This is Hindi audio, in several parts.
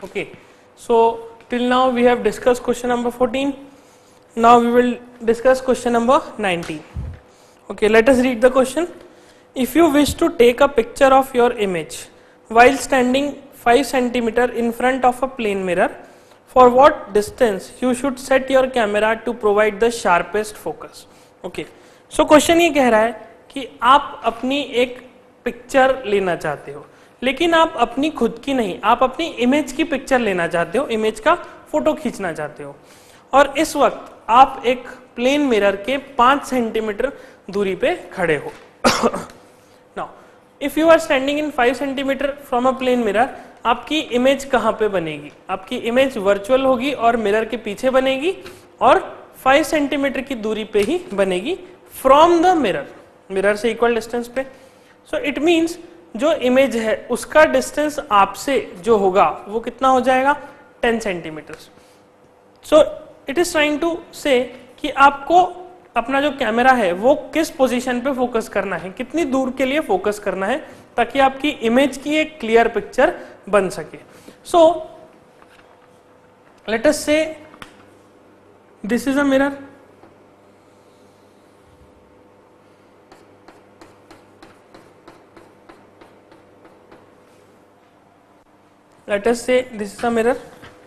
Okay, so till now we have discussed question number 14. Now we will discuss question number 19. Okay, let us read the question. If you wish to take a picture of your image while standing 5 centimeter in front of a plane mirror, for what distance you should set your camera to provide the sharpest focus? Okay, so question ये कह रहा है कि आप अपनी एक पिक्चर लेना चाहते हो, लेकिन आप अपनी खुद की नहीं, आप अपनी इमेज की पिक्चर लेना चाहते हो, इमेज का फोटो खींचना चाहते हो, और इस वक्त आप एक प्लेन मिरर के 5 सेंटीमीटर दूरी पे खड़े हो. Now if you are standing in 5 centimetre from a plane mirror, आपकी इमेज कहाँ पे बनेगी? आपकी इमेज वर्चुअल होगी और मिरर के पीछे बनेगी और 5 सेंटीमीटर की दूरी पे ही बनेगी फ्रॉम द मिरर, मिरर से इक्वल डिस्टेंस पे. सो इट मीन्स जो इमेज है उसका डिस्टेंस आपसे जो होगा वो कितना हो जाएगा? 10 centimetre. So it is trying to say कि आपको अपना जो कैमरा है वो किस पोजीशन पे फोकस करना है, कितनी दूर के लिए फोकस करना है, ताकि आपकी इमेज की एक क्लियर पिक्चर बन सके. सो let us say this is a mirror. Let us say this is a mirror.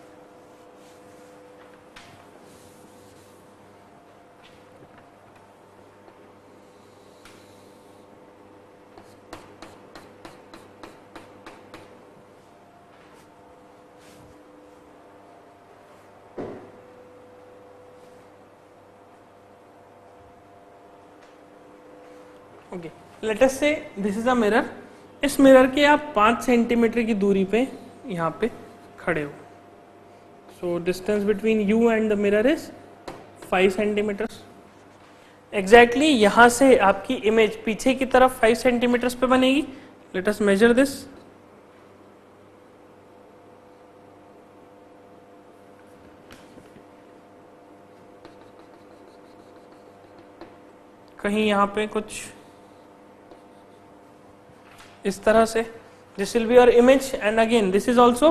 Okay, let us say this is a mirror. इस मिरर के आप 5 सेंटीमीटर की दूरी पे यहाँ पे खड़े हो. So distance between you and the mirror is 5 centimetres. Exactly यहाँ से आपकी इमेज पीछे की तरफ 5 सेंटीमीटर्स पे बनेगी. Let us measure this. कहीं यहाँ पे कुछ इस तरह से. This will be your image, and again this is also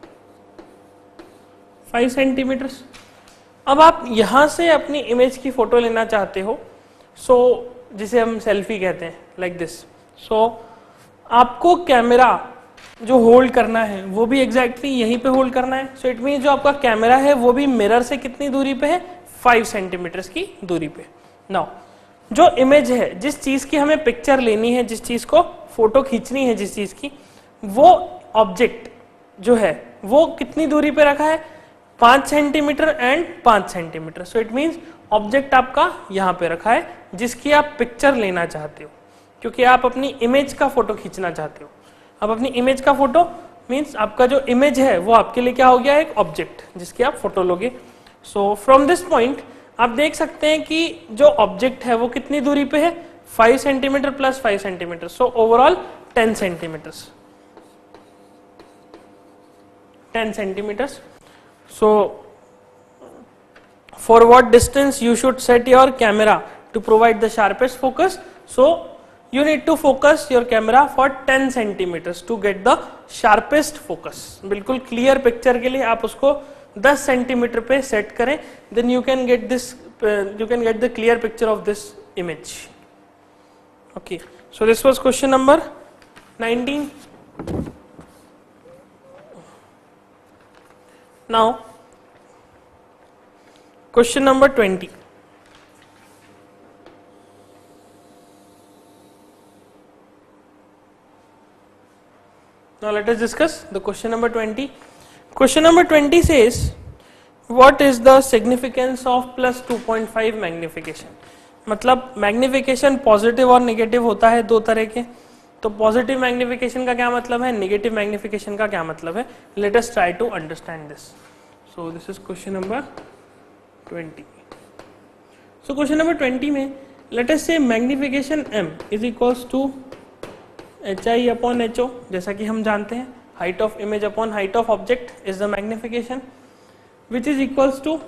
5 centimetres. अब आप यहां से अपनी इमेज की फोटो लेना चाहते हो, सो जिसे हम सेल्फी कहते हैं, लाइक दिस. सो आपको कैमरा जो होल्ड करना है वो भी एग्जैक्टली यहीं पे होल्ड करना है. सो इट मीन जो आपका कैमरा है वो भी मिरर से कितनी दूरी पे है? 5 सेंटीमीटर्स की दूरी पे. नाउ जो इमेज है, जिस चीज की हमें पिक्चर लेनी है, जिस चीज को फोटो खींचनी है, जिस चीज की, वो ऑब्जेक्ट जो है वो कितनी दूरी पे रखा है? 5 centimetre and 5 centimetre. So it means object आपका यहां पे रखा है जिसकी आप पिक्चर लेना चाहते हो, क्योंकि आप अपनी इमेज का फोटो खींचना चाहते हो. अब अपनी इमेज का फोटो मींस आपका जो इमेज है वो आपके लिए क्या हो गया? एक ऑब्जेक्ट जिसकी आप फोटो लोगे. सो फ्रॉम दिस पॉइंट आप देख सकते हैं कि जो ऑब्जेक्ट है वो कितनी दूरी पे है? 5 centimetre plus 5 centimetre. So overall 10 centimetres. 10 centimeters. So for what distance you should set your camera to provide the sharpest focus? So you need to focus your camera for 10 centimeters to get the sharpest focus. बिल्कुल clear picture के लिए आप उसको 10 सेंटीमीटर पे सेट करें, then you can get this, you can get the clear picture of this image. Okay, so this was question number 19. Now question number 20. Now let us discuss the question number 20. Question number 20 says, what is the significance of plus 2.5 magnification? मतलब मैग्निफिकेशन पॉजिटिव और नेगेटिव होता है, दो तरह के. तो पॉजिटिव मैग्निफिकेशन का क्या मतलब है, नेगेटिव मैग्निफिकेशन का क्या मतलब है? Let us try to understand this. So this is question number 20. सो क्वेश्चन नंबर 20 में let us say magnification m is equals to hi upon ho. जैसा कि हम जानते हैं height of image upon height of object is the magnification, which is equals to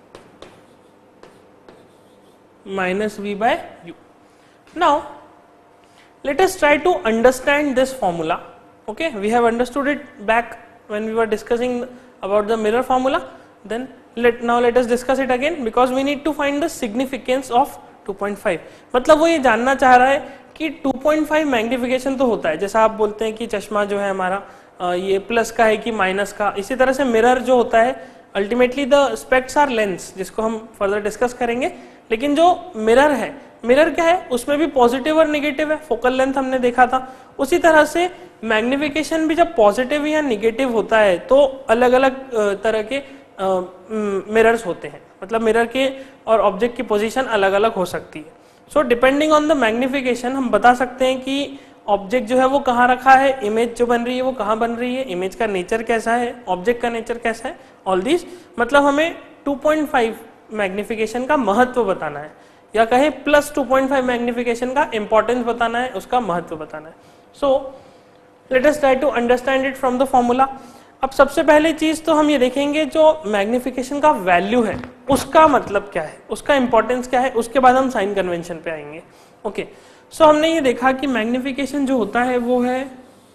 -v/u. Now let us try to understand this formula. Okay, we have understood it back when we were discussing about the mirror formula. Then now let us discuss it again because we need to find the significance of 2.5. मतलब वो ये जानना चाह रहा है कि 2.5 मैग्निफिकेशन तो होता है, जैसा आप बोलते हैं कि चश्मा जो है हमारा ये प्लस का है कि माइनस का, इसी तरह से मिरर जो होता है ultimately the specs are lens, जिसको हम फर्दर डिस्कस करेंगे. लेकिन जो मिरर है, मिरर क्या है, उसमें भी पॉजिटिव और नेगेटिव है, फोकल लेंथ हमने देखा था. उसी तरह से मैग्निफिकेशन भी जब पॉजिटिव या नेगेटिव होता है तो अलग अलग तरह के मिरर्स होते हैं, मतलब मिरर के और ऑब्जेक्ट की पोजीशन अलग अलग हो सकती है. So depending on the magnification हम बता सकते हैं कि ऑब्जेक्ट जो है वो कहाँ रखा है, इमेज जो बन रही है वो कहाँ बन रही है, इमेज का नेचर कैसा है, ऑब्जेक्ट का नेचर कैसा है, ऑल दिस. मतलब हमें 2.5 मैग्निफिकेशन का महत्व बताना है, या कहें प्लस 2.5 मैग्निफिकेशन का इंपॉर्टेंस बताना है, उसका महत्व बताना है. So let us try to understand it from the formula. अब सबसे पहली चीज तो हम ये देखेंगे जो मैग्निफिकेशन का वैल्यू है उसका मतलब क्या है, उसका इंपॉर्टेंस क्या है, उसके बाद हम साइन कन्वेंशन पे आएंगे. ओके, सो हमने ये देखा कि मैग्निफिकेशन जो होता है वो है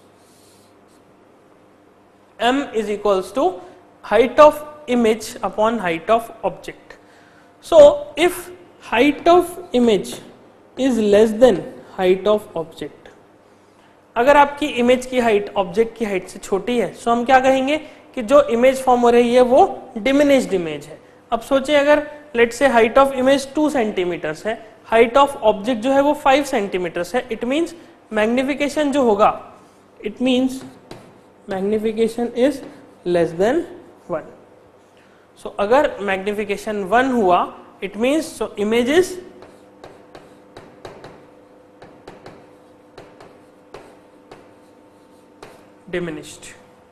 m is equals to height of image upon height of object. So if height of image is less than height of object, अगर आपकी इमेज की हाइट ऑब्जेक्ट की हाइट से छोटी है सो हम क्या कहेंगे कि जो इमेज फॉर्म हो रही है वो डिमिनिश्ड इमेज है. अब सोचिए अगर let say height of image 2 centimetres है, हाइट ऑफ ऑब्जेक्ट जो है वो 5 सेंटीमीटर्स है, इट मींस मैग्निफिकेशन जो होगा, it means magnification is less than 1. सो अगर मैग्निफिकेशन 1 हुआ it means so image is diminished,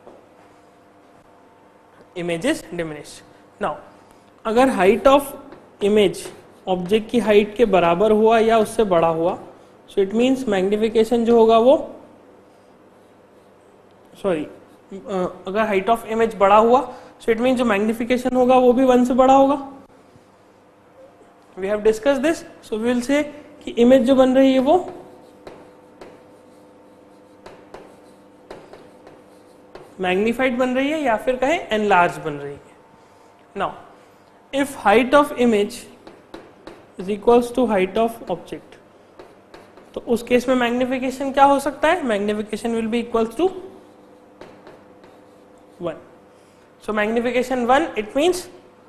image is diminished. Now अगर height of image ऑब्जेक्ट की हाइट के बराबर हुआ या उससे बड़ा हुआ, so it means मैग्निफिकेशन जो होगा वो अगर हाइट ऑफ इमेज बड़ा हुआ so it means जो मैग्निफिकेशन होगा वो भी 1 से बड़ा होगा. We have discussed this, so we will say कि इमेज जो बन रही है वो मैग्निफाइड बन रही है या फिर कहें एनलार्ज बन रही है. Now if height of image is equals to height of object, तो उस केस में मैग्निफिकेशन क्या हो सकता है, magnification will be equals to 1. So magnification 1 it means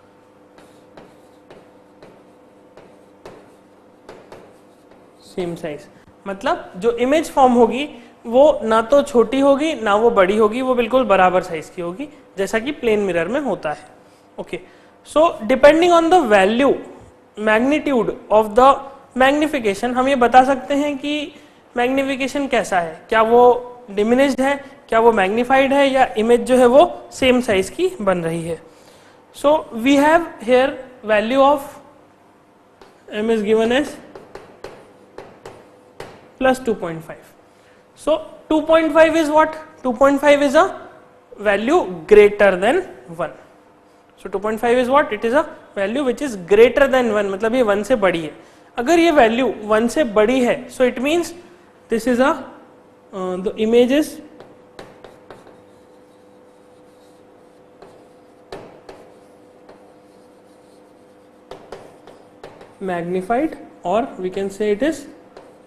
same size, मतलब जो इमेज फॉर्म होगी वो ना तो छोटी होगी ना वो बड़ी होगी, वो बिल्कुल बराबर साइज की होगी जैसा कि प्लेन मिरर में होता है. Okay, so depending on the value magnitude of the magnification हम ये बता सकते हैं कि मैग्निफिकेशन कैसा है, क्या वो डिमिनिश्ड है, क्या वो मैग्निफाइड है, या इमेज जो है वो सेम साइज की बन रही है. So we have here value of m is given as plus 2.5. So 2.5 is what? 2.5 is a value greater than 1. So 2.5 is what? It is a value which is greater than 1. मतलब ये 1 से बड़ी है. अगर ये value 1 से बड़ी है, so it means this is a the image is magnified, or we can say it is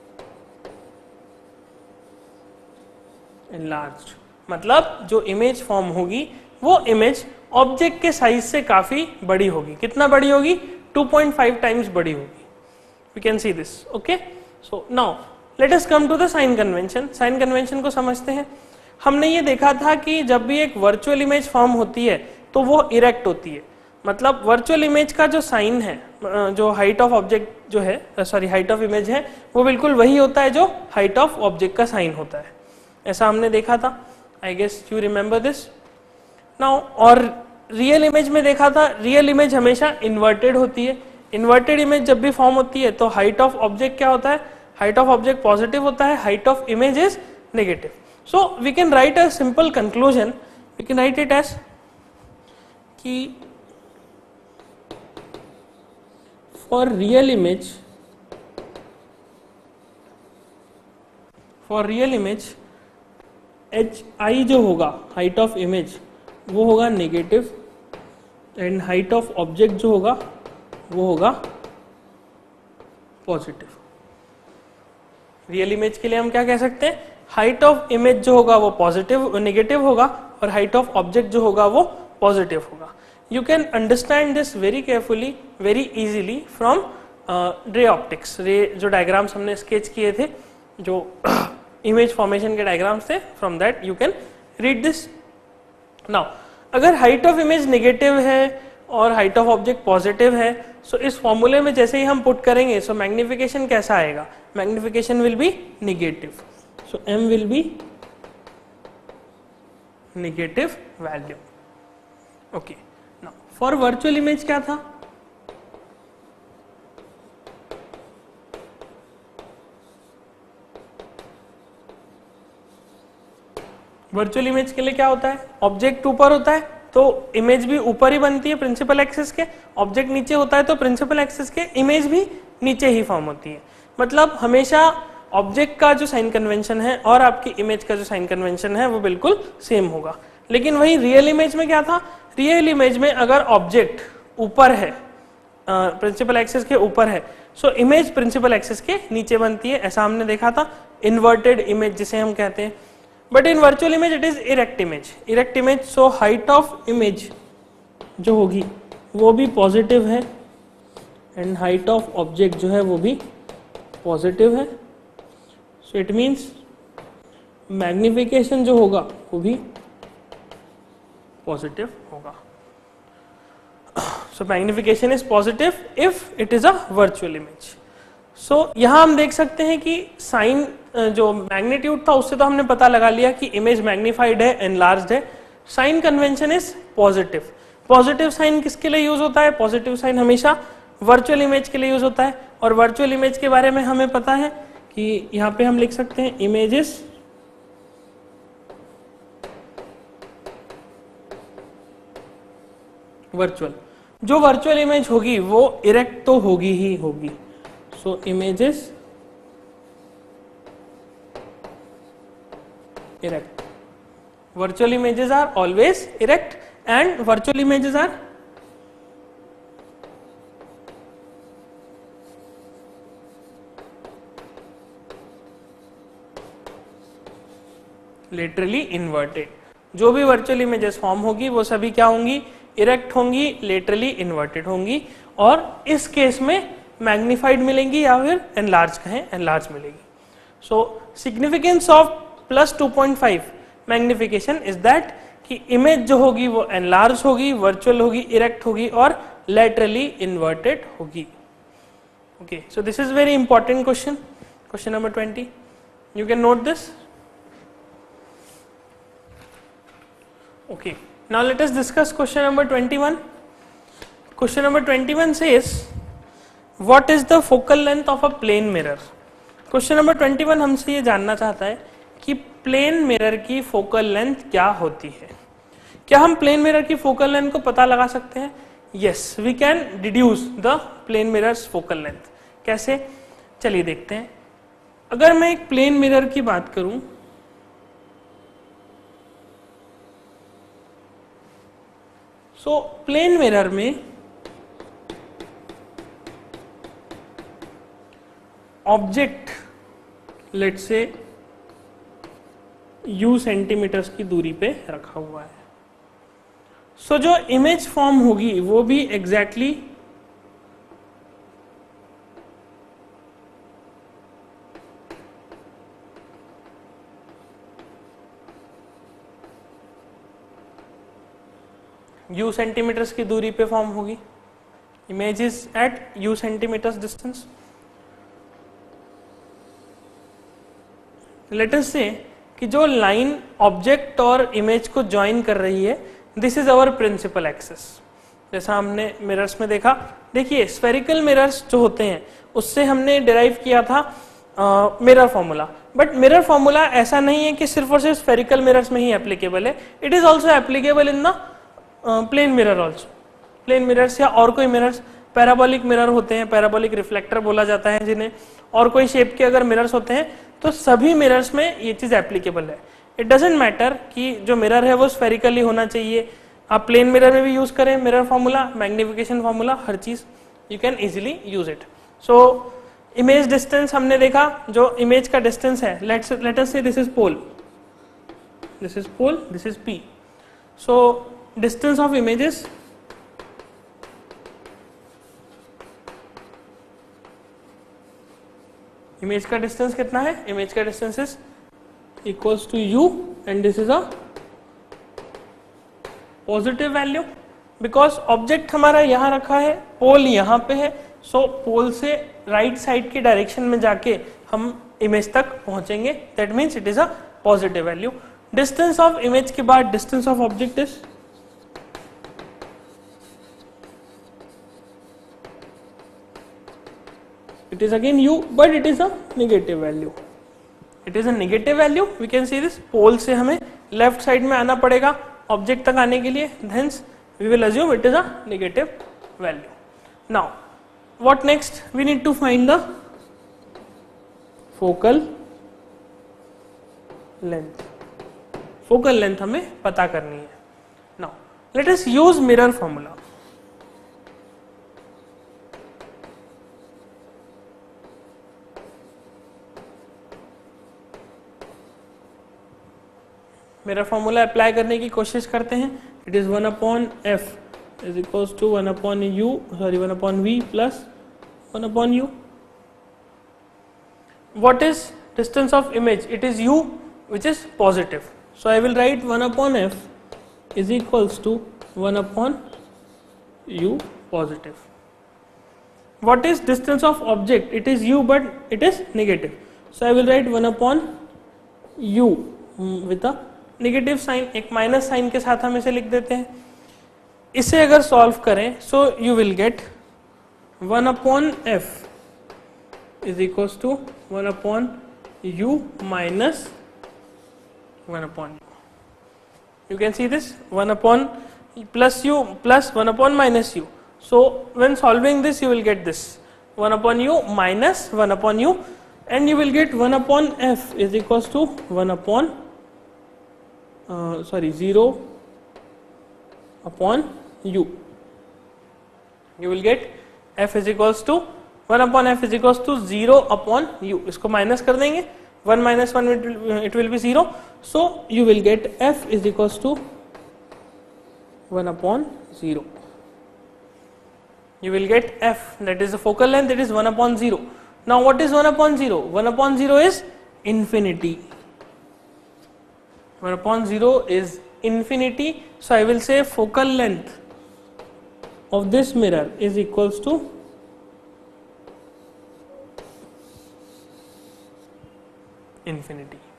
enlarged. मतलब जो इमेज फॉर्म होगी वो इमेज ऑब्जेक्ट के साइज से काफी बड़ी होगी. कितना बड़ी होगी? 2.5 टाइम्स बड़ी होगी. We can see this. Okay, so now let us come to the sign convention. Sign convention को समझते हैं. हमने ये देखा था कि जब भी एक वर्चुअल इमेज फॉर्म होती है तो वो इरेक्ट होती है. मतलब वर्चुअल इमेज का जो साइन है, जो हाइट ऑफ ऑब्जेक्ट जो है, हाइट ऑफ इमेज है, वो बिल्कुल वही होता है जो हाइट ऑफ ऑब्जेक्ट का साइन होता है. ऐसा हमने देखा था. I guess you remember this now. और रियल इमेज में देखा था, रियल इमेज हमेशा इन्वर्टेड होती है. इन्वर्टेड इमेज जब भी फॉर्म होती है तो हाइट ऑफ ऑब्जेक्ट क्या होता है, हाइट ऑफ ऑब्जेक्ट पॉजिटिव होता है, height of image is negative. So we can write a simple conclusion. We can write it as कि for real image H I जो होगा, हाइट ऑफ इमेज, वो होगा negative, and height of object जो होगा वो होगा पॉजिटिव। रियल इमेज के लिए हम क्या कह सकते हैं, हाइट ऑफ इमेज जो होगा वो पॉजिटिव नेगेटिव होगा और हाइट ऑफ ऑब्जेक्ट जो होगा वो पॉजिटिव होगा। You can understand this very carefully, very easily from ray optics. Ray जो डायग्राम्स हमने स्केच किए थे, जो इमेज फॉर्मेशन के डायग्राम्स थे, from that you can read this. Now अगर हाइट ऑफ इमेज नेगेटिव है और हाइट ऑफ ऑब्जेक्ट पॉजिटिव है, सो इस फॉर्मूले में जैसे ही हम पुट करेंगे, सो मैग्निफिकेशन कैसा आएगा, magnification will be negative, so m will be negative value. Okay, now for virtual image क्या था, वर्चुअल इमेज के लिए क्या होता है, ऑब्जेक्ट ऊपर होता है तो इमेज भी ऊपर ही बनती है प्रिंसिपल एक्सिस के, ऑब्जेक्ट नीचे होता है तो प्रिंसिपल एक्सिस के इमेज भी नीचे ही फॉर्म होती है। मतलब हमेशा ऑब्जेक्ट का जो साइन कन्वेंशन है और आपकी इमेज का जो साइन कन्वेंशन है वो बिल्कुल सेम होगा। लेकिन वही रियल इमेज में क्या था, रियल इमेज में अगर ऑब्जेक्ट ऊपर है, प्रिंसिपल एक्सिस के ऊपर है, सो इमेज प्रिंसिपल एक्सिस के नीचे बनती है। ऐसा हमने देखा था, इन्वर्टेड इमेज जिसे हम कहते हैं। But in virtual image it is erect image, erect image, so height of image जो होगी वो भी पॉजिटिव है एंड हाइट ऑफ ऑब्जेक्ट जो है वो भी पॉजिटिव है। सो इट मीन्स मैग्निफिकेशन जो होगा वो भी पॉजिटिव होगा। So magnification is positive if it is a virtual image. So यहां हम देख सकते हैं कि साइन जो मैग्नीट्यूड था उससे तो हमने पता लगा लिया कि इमेज मैग्नीफाइड है, एनलार्ज्ड है। Sign convention is positive. Positive sign किसके लिए यूज होता है, पॉजिटिव साइन हमेशा वर्चुअल इमेज के लिए यूज होता है। और वर्चुअल इमेज के बारे में हमें पता है कि यहां पे हम लिख सकते हैं इमेजेस वर्चुअल। जो वर्चुअल इमेज होगी वो इरेक्ट तो होगी ही होगी। So images erect, virtual images are always erect and virtual images are laterally inverted। जो भी वर्चुअल इमेजेस फॉर्म होगी वो सभी क्या होंगी, इरेक्ट होंगी, लेटरली इन्वर्टेड होंगी, और इस केस में मैग्निफाइड मिलेंगी या फिर एनलार्ज कहें, एनलार्ज मिलेगी। So significance of plus 2.5 magnification is that कि इमेज जो होगी वो एनलार्ज होगी, वर्चुअल होगी, इरेक्ट होगी और लेटरली इन्वर्टेड होगी। Okay, so this is very important question, question number 20। You can note this. Okay, now let us discuss question number 21। Question number 21 says what is the focal length of a plane mirror। Question number 21 हमसे ये जानना चाहता है कि प्लेन मिरर की फोकल लेंथ क्या होती है। क्या हम प्लेन मिरर की फोकल लेंथ को पता लगा सकते हैं? Yes, we can deduce the plane mirror's focal length. कैसे, चलिए देखते हैं। अगर मैं एक प्लेन मिरर की बात करूं, सो प्लेन मिरर में object let's say u centimetres की दूरी पे रखा हुआ है। सो जो इमेज फॉर्म होगी वो भी एग्जैक्टली u सेंटीमीटर्स की दूरी पे फॉर्म होगी। Image is at u centimetres distance. Let us say कि जो लाइन ऑब्जेक्ट और इमेज को ज्वाइन कर रही है, this is our principal axis. जैसा हमने मिरर्स में देखा, देखिए स्फेरिकल मिरर्स जो होते हैं उससे हमने डिराइव किया था mirror formula. But mirror formula ऐसा नहीं है कि सिर्फ और सिर्फ स्फेरिकल मिरर्स में ही एप्लीकेबल है, it is also applicable in the plane mirror also. Plane mirrors या और कोई मिरर्स, पैराबोलिक मिरर होते हैं, पैराबोलिक रिफ्लेक्टर बोला जाता है जिन्हें, और कोई शेप के अगर मिरर्स होते हैं तो सभी मिरर्स में ये चीज एप्लीकेबल है। इट डजेंट मैटर कि जो मिरर है वो स्फेरिकली होना चाहिए, आप प्लेन मिरर में भी यूज करें मिरर फॉर्मूला, मैग्निफिकेशन फॉर्मूला, हर चीज you can easily use it. So image distance हमने देखा, जो इमेज का डिस्टेंस है, let us say this is pole, this is pole, this is P. So distance of images image का डिस्टेंस कितना है, इमेज का distance is equals to u and this is a positive value because object हमारा यहां रखा है, पोल यहां पे है. सो पोल से राइट साइड की डायरेक्शन में जाके हम इमेज तक पहुंचेंगे, that means it is a positive value. Distance of image के बाद distance of object is it is again u but it is a negative value. It is a negative value. We can see this pole से हमें लेफ्ट साइड में आना पड़ेगा ऑब्जेक्ट तक आने के लिए, hence we will assume it is a negative value. Now what next? We need to find the focal length. Focal length हमें पता करनी है. Now let us use mirror formula. मेरा फॉर्मूला अप्लाई करने की कोशिश करते हैं. It is 1/f is equals to 1/v plus 1/u. What is distance of image? It is u which is positive. So I will write 1/f is equals to 1/u positive. What is distance of object? It is u but it is negative. So I will write 1/u with a negative sign, एक माइनस साइन के साथ हम इसे लिख देते हैं. इसे अगर सॉल्व करें so you will get 1/f is equals to 1/u minus 1/u. You can see this 1/ plus u plus 1/ minus u. So when solving this you will get this 1/u minus 1/u and you will get 1/f is equals to 0/u. You will get f is equals to 1/f is equals to 0/u. इसको माइनस कर देंगे, 1 minus 1 it will be 0. So you will get f is equals to 1/0. You will get f, that is the focal length, it is 1/0. Now what is 1/0? 1/0 is infinity. 1/0 is infinity. So I will say focal length of this mirror is equals to infinity.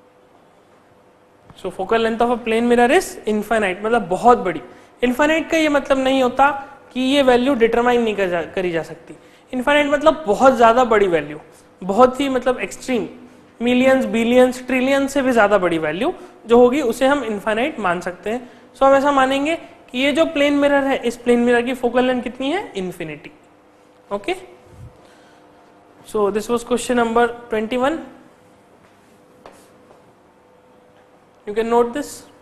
So focal length of a plane mirror is infinite, मतलब बहुत बड़ी. Infinite का ये मतलब नहीं होता कि ये वैल्यू डिटरमाइन नहीं करी जा सकती. Infinite मतलब बहुत ज्यादा बड़ी वैल्यू, बहुत ही मतलब एक्सट्रीम, मिलियंस बिलियंस ट्रिलियन से भी ज्यादा बड़ी वैल्यू जो होगी उसे हम इनफाइनाइट मान सकते हैं. सो हम ऐसा मानेंगे कि ये जो प्लेन मिरर है, इस प्लेन मिरर की फोकल लेंथ कितनी है? Infinity. Okay, so this was question number 21. You can note this.